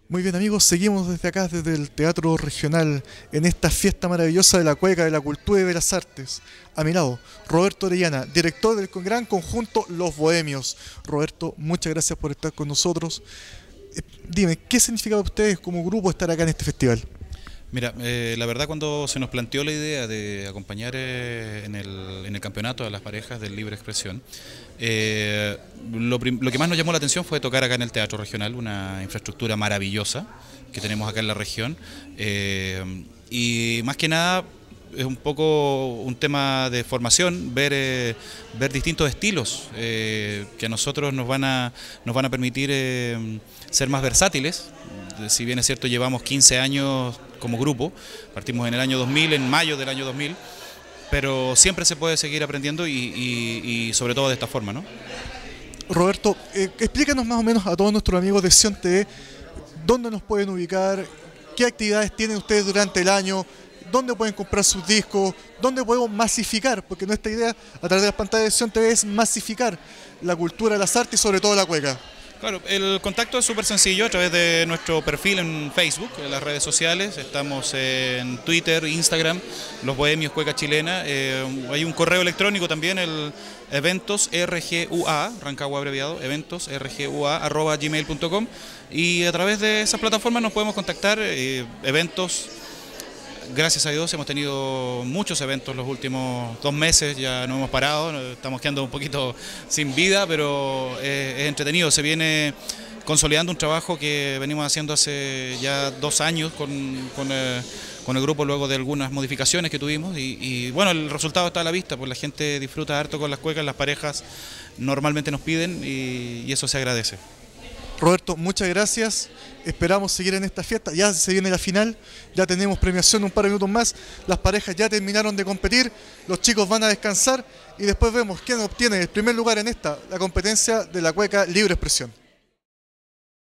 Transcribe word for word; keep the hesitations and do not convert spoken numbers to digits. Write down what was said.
Muy bien amigos, seguimos desde acá, desde el Teatro Regional, en esta fiesta maravillosa de la cueca, de la cultura y de las artes. A mi lado, Roberto Orellana, director del gran conjunto Los Bohemios. Roberto, muchas gracias por estar con nosotros. Eh, dime, ¿qué significa para ustedes como grupo estar acá en este festival? Mira, eh, la verdad cuando se nos planteó la idea de acompañar eh, en, el, en el campeonato a las parejas de libre expresión, eh, lo, lo que más nos llamó la atención fue tocar acá en el Teatro Regional, una infraestructura maravillosa que tenemos acá en la región, eh, y más que nada es un poco un tema de formación, ver, eh, ver distintos estilos eh, que a nosotros nos van a, nos van a permitir eh, ser más versátiles. Si bien es cierto, llevamos quince años como grupo, partimos en el año dos mil, en mayo del año dos mil, pero siempre se puede seguir aprendiendo y, y, y sobre todo de esta forma, ¿no? Roberto, eh, explícanos más o menos a todos nuestros amigos de Sion T V dónde nos pueden ubicar, qué actividades tienen ustedes durante el año, dónde pueden comprar sus discos, dónde podemos masificar, porque nuestra idea a través de las pantallas de Sion T V es masificar la cultura, las artes y sobre todo la cueca. Claro, el contacto es súper sencillo a través de nuestro perfil en Facebook, en las redes sociales. Estamos en Twitter, Instagram, Los Bohemios Cueca Chilena. Eh, hay un correo electrónico también, el eventos rgua, Rancagua abreviado, eventos rgua arroba gmail punto com, y a través de esas plataformas nos podemos contactar. Eh, eventos, gracias a Dios hemos tenido muchos eventos los últimos dos meses, ya no hemos parado, estamos quedando un poquito sin vida, pero es, es entretenido, se viene consolidando un trabajo que venimos haciendo hace ya dos años con, con, eh, con el grupo luego de algunas modificaciones que tuvimos y, y bueno, el resultado está a la vista, pues la gente disfruta harto con las cuecas, las parejas normalmente nos piden y, y eso se agradece. Roberto, muchas gracias. Esperamos seguir en esta fiesta. Ya se viene la final, ya tenemos premiación un par de minutos más. Las parejas ya terminaron de competir, los chicos van a descansar y después vemos quién obtiene el primer lugar en esta, la competencia de la cueca Libre Expresión.